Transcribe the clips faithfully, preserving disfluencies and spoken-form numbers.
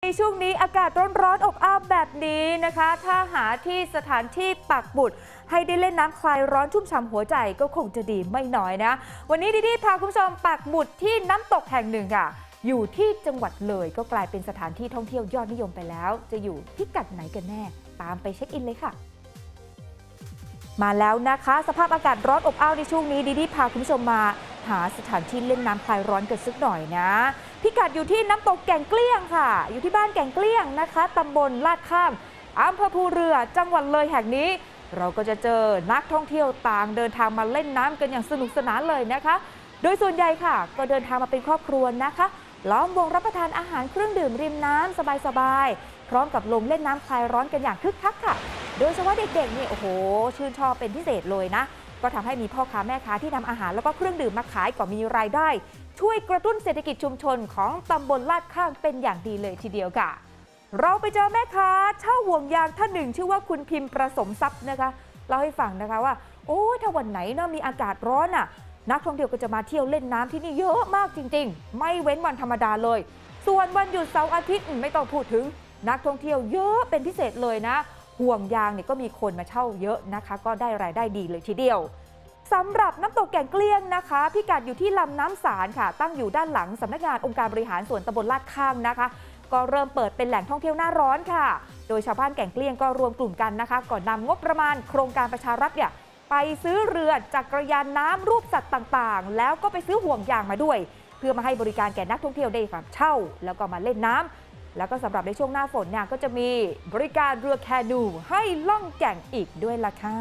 ในช่วงนี้อากาศร้อนๆอบอ้าวแบบนี้นะคะถ้าหาที่สถานที่ปักบุตรให้ได้เล่นน้ำคลายร้อนชุ่มฉ่ำหัวใจก็คงจะดีไม่น้อยนะวันนี้ดิดี้พาคุณผู้ชมปักบุตรที่น้ำตกแห่งหนึ่งค่ะอยู่ที่จังหวัดเลยก็กลายเป็นสถานที่ท่องเที่ยวยอดนิยมไปแล้วจะอยู่พิกัดไหนกันแน่ตามไปเช็คอินเลยค่ะมาแล้วนะคะสภาพอากาศร้อนอบอ้าวในช่วงนี้ดิดี้พาคุณผู้ชมมาหาสถานที่เล่นน้ำคลายร้อนกันสักหน่อยนะพิกัดอยู่ที่น้ำตกแก่งเกลี้ยงค่ะอยู่ที่บ้านแก่งเกลี้ยงนะคะตำบลลาดข้ามอำเภอภูเรือจังหวัดเลยแห่งนี้เราก็จะเจอนักท่องเที่ยวต่างเดินทางมาเล่นน้ำกันอย่างสนุกสนานเลยนะคะโดยส่วนใหญ่ค่ะก็เดินทางมาเป็นครอบครัวนะคะล้อมวงรับประทานอาหารเครื่องดื่มริมน้ำสบายๆพร้อมกับลงเล่นน้ำคลายร้อนกันอย่างคึกคักค่ะโดยเฉพาะเด็กๆนี่โอ้โหชื่นชอบเป็นพิเศษเลยนะก็ทำให้มีพ่อค้าแม่ค้าที่นำอาหารแล้วก็เครื่องดื่มมาขายก็มีรายได้ช่วยกระตุ้นเศรษฐกิจชุมชนของตำบลลาดข้างเป็นอย่างดีเลยทีเดียวค่ะเราไปเจอแม่ค้าเช่าห่วงยางท่านหนึ่งชื่อว่าคุณพิมพ์ประสมทรัพย์นะคะเล่าให้ฟังนะคะว่าโอ้ถ้าวันไหนเนาะมีอากาศร้อนอ่ะนักท่องเที่ยวก็จะมาเที่ยวเล่นน้ำที่นี่เยอะมากจริงๆไม่เว้นวันธรรมดาเลยส่วนวันหยุดเสาร์อาทิตย์ไม่ต้องพูดถึงนักท่องเที่ยวเยอะเป็นพิเศษเลยนะห่วงยางเนี่ยก็มีคนมาเช่าเยอะนะคะก็ได้รายได้ดีเลยทีเดียวสำหรับน้ำตกแก่งเกลี้ยงนะคะพิกัดอยู่ที่ลำน้ำสารค่ะตั้งอยู่ด้านหลังสำนักงานองค์การบริหารส่วนตำบลลาดข้างนะคะก็เริ่มเปิดเป็นแหล่งท่องเที่ยวหน้าร้อนค่ะโดยชาวบ้านแก่งเกลี้ยงก็รวมกลุ่มกันนะคะก่อนนำงบประมาณโครงการประชารัฐเนี่ยไปซื้อเรือจักรยานน้ำรูปสัตว์ต่างๆแล้วก็ไปซื้อห่วงยางมาด้วยเพื่อมาให้บริการแก่นักท่องเที่ยวได้เช่าแล้วก็มาเล่นน้ำแล้วก็สำหรับในช่วงหน้าฝนเนี่ยก็จะมีบริการเรือแคนูให้ล่องแก่งอีกด้วยล่ะค่ะ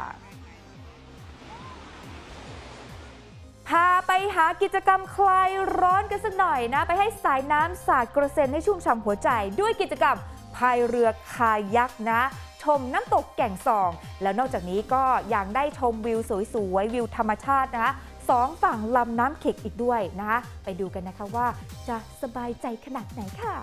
พาไปหากิจกรรมคลายร้อนกันสักหน่อยนะไปให้สายน้ำสาดกระเซ็นให้ชุ่มฉ่ำหัวใจด้วยกิจกรรมพายเรือคายักนะชมน้ำตกแก่งซองแล้วนอกจากนี้ก็ยังได้ชมวิวสวยๆวิวธรรมชาตินะคะสองฝั่งลำน้ำเข็กอีกด้วยนะคะไปดูกันนะคะว่าจะสบายใจขนาดไหนค่ะ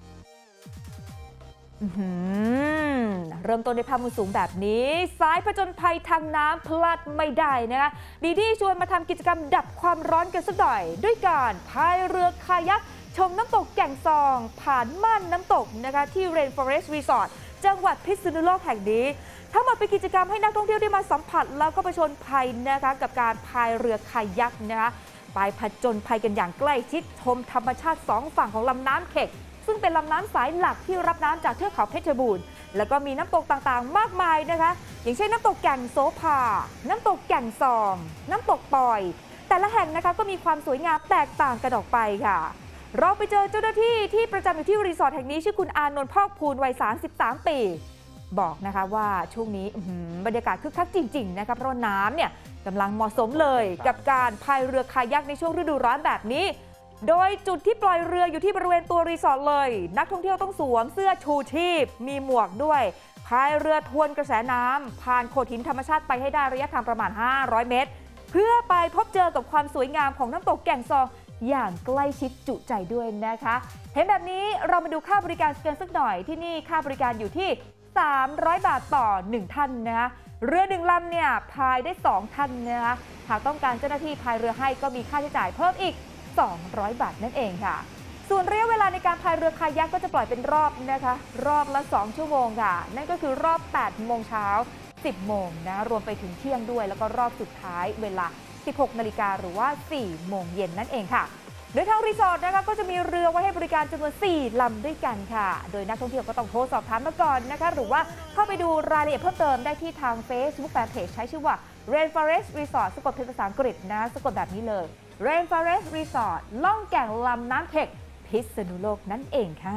เริ่มต้นในภาพมุมสูงแบบนี้สายผจญภัยทางน้ำพลาดไม่ได้นะคะดีดี้ชวนมาทำกิจกรรมดับความร้อนกันสักหน่อยด้วยการพายเรือคายักชมน้ำตกแก่งซองผ่านม่านน้ำตกนะคะที่ Rainforest Resort จังหวัดพิษณุโลกแห่งนี้ทั้งหมดเป็นกิจกรรมให้นักท่องเที่ยวได้มาสัมผัสแล้วก็ผจญภัยนะคะกับการพายเรือคายักนะคะไปผจญภัยกันอย่างใกล้ชิดชมธรรมชาติสองฝั่งของลำน้ำเข็กซึ่งเป็นลำน้ำสายหลักที่รับน้ำจากเทือกเขาเพชรบูรณ์แล้วก็มีน้ำตกต่างๆมากมายนะคะอย่างเช่นน้ำตกแก่งโสภาน้ำตกแก่งซองน้ำตกปอยแต่ละแห่งนะคะก็มีความสวยงามแตกต่างกันออกไปค่ะเราไปเจอเจ้าหน้าที่ที่ประจำอยู่ที่รีสอร์ทแห่งนี้ชื่อคุณอานนท์พอกพูนวัยสามสิบสามปีบอกนะคะว่าช่วงนี้บรรยากาศคึกคักจริงๆนะคะเพราะน้ำเนี่ยกำลังเหมาะสมเลยกับการพายเรือคายักในช่วงฤดูร้อนแบบนี้โดยจุดที่ปล่อยเรืออยู่ที่บริเวณตัวรีสอร์ทเลยนักท่องเที่ยวต้องสวมเสื้อชูชีพมีหมวกด้วยพายเรือทวนกระแสน้ำผ่านโขดหินธรรมชาติไปให้ได้ระยะทางประมาณห้าร้อยเมตรเพื่อไปพบเจอกับความสวยงามของน้ำตกแก่งซองอย่างใกล้ชิดจุใจด้วยนะคะเห็นแบบนี้เรามาดูค่าบริการกันสักหน่อยที่นี่ค่าบริการอยู่ที่สามร้อยบาทต่อหนึ่งท่านนะคะเรือหนึ่งลำเนี่ยพายได้สองท่านนะคะหากต้องการเจ้าหน้าที่พายเรือให้ก็มีค่าใช้จ่ายเพิ่มอีกสองร้อยบาทนั่นเองค่ะส่วนระยะเวลาในการพายเรือคายักก็จะปล่อยเป็นรอบนะคะรอบละสองชั่วโมงค่ะนั่นก็คือรอบแปดโมงเช้าสิบโมงนะรวมไปถึงเที่ยงด้วยแล้วก็รอบสุดท้ายเวลาสิบหกนาฬิกาหรือว่าสี่โมงเย็นนั่นเองค่ะโดยทางรีสอร์ทนะคะก็จะมีเรือไว้ให้บริการจำนวนสี่ลำด้วยกันค่ะโดยนักท่องเที่ยวก็ต้องโทรสอบถามมาก่อนนะคะหรือว่าเข้าไปดูรายละเอียดเพิ่มเติมได้ที่ทาง Facebook Fanpage ใช้ชื่อว่า Rainforest Resort สะกดเป็นภาษาอังกฤษนะสะกดแบบนี้เลย Rainforest Resort ล่องแก่งลำน้ำเข็กพิษณุโลกนั่นเองค่ะ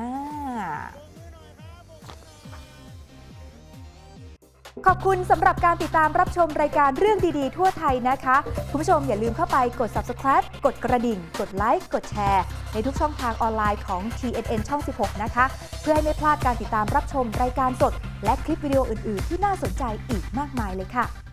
ขอบคุณสำหรับการติดตามรับชมรายการเรื่องดีๆทั่วไทยนะคะคุณผู้ชมอย่าลืมเข้าไปกด ซับสไครบ์ กดกระดิ่งกดไลค์กดแชร์ในทุกช่องทางออนไลน์ของ ที เอ็น เอ็น ช่อง สิบหก นะคะเพื่อให้ไม่พลาดการติดตามรับชมรายการสดและคลิปวิดีโออื่นๆที่น่าสนใจอีกมากมายเลยค่ะ